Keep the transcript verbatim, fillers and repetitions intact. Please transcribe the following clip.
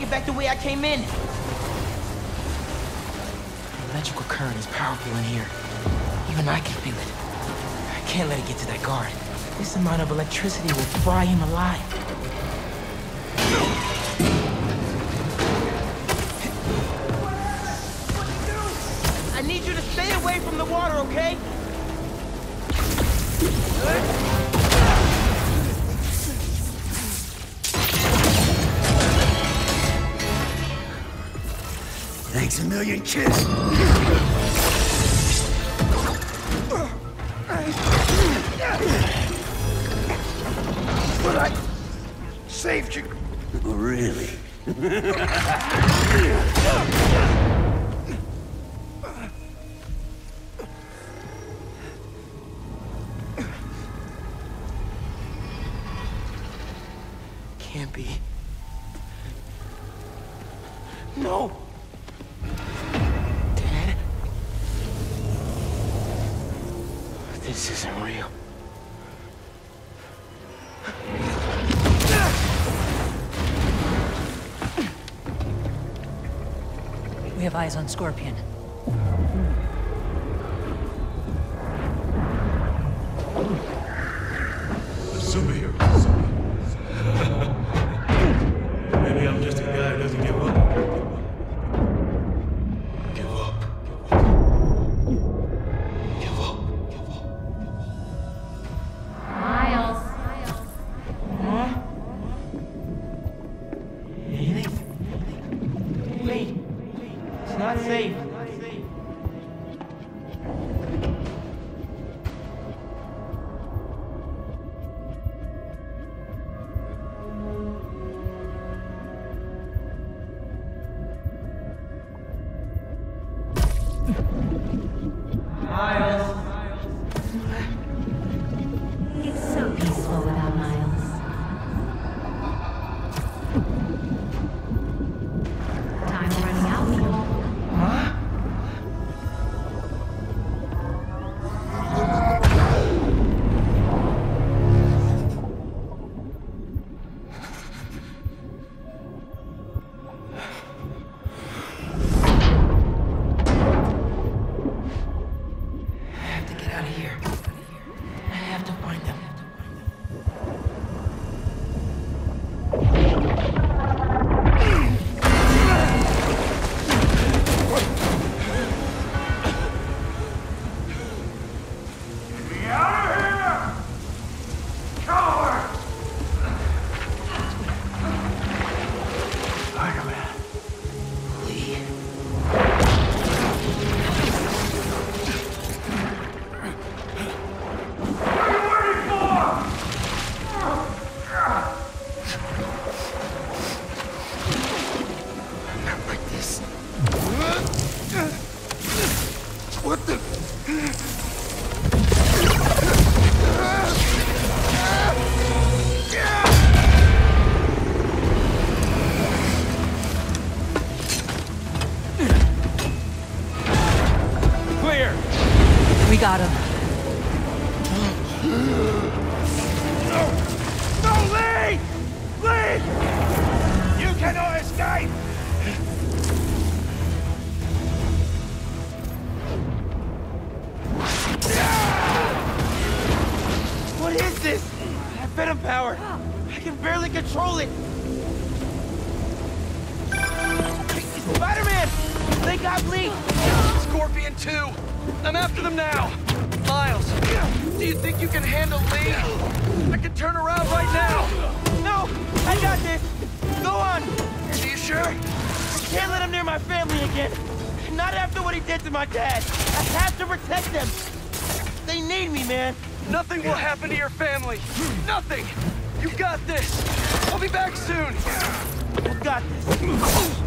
it back the way I came in. The electrical current is powerful in here. Even I can feel it. I can't let it get to that guard. This amount of electricity will fry him alive. I need you to stay away from the water, okay? Thanks a million, kid. But I saved you. Oh, really? Can't be. No. Dad? This isn't real. We have eyes on Scorpion. A superhero. Maybe I'm just a guy who doesn't give up. Give up. Give up. Give up. Miles. Huh? Anything? Wait. It's not safe. Miles. It's so peaceful without Miles. Time's running out, Neil. Huh? I have to get out of here. I have to find them. Get me out of here! Coward! Spider-Man. Lee. What are you waiting I'm not like this. for? What the? Clear! We got him. No! No, Lee! Lee! You cannot escape! What is this? Venom power. I can barely control it. Spider-Man! They got Lee! Scorpion two! I'm after them now! Miles, do you think you can handle Lee? I can turn around right now! No! I got this! Go on! Are you sure? I can't let him near my family again! Not after what he did to my dad! I have to protect them! They need me, man! Nothing will happen to your family! Nothing! You got this! I'll be back soon! I got this!